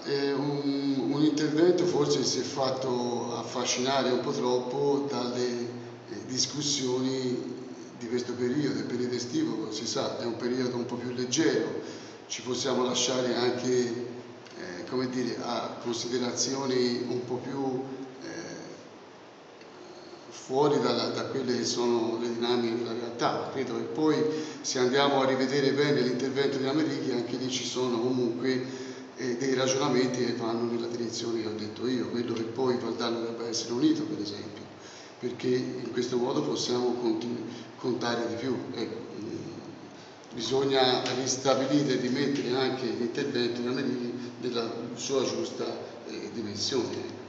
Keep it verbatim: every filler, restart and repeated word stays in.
eh, un, un intervento forse si è fatto affascinare un po' troppo dalle eh, discussioni di questo periodo. Il periodo estivo, si sa, è un periodo un po' più leggero, ci possiamo lasciare anche eh, come dire, a considerazioni un po' più fuori da, da quelle che sono le dinamiche della realtà. Credo che poi, se andiamo a rivedere bene l'intervento di Americhi, anche lì ci sono comunque eh, dei ragionamenti che vanno nella direzione che ho detto io, quello che poi Valdano debba essere unito, per esempio, perché in questo modo possiamo contare di più. Ecco, mh, bisogna ristabilire e rimettere anche l'intervento di Americhi nella sua giusta eh, dimensione.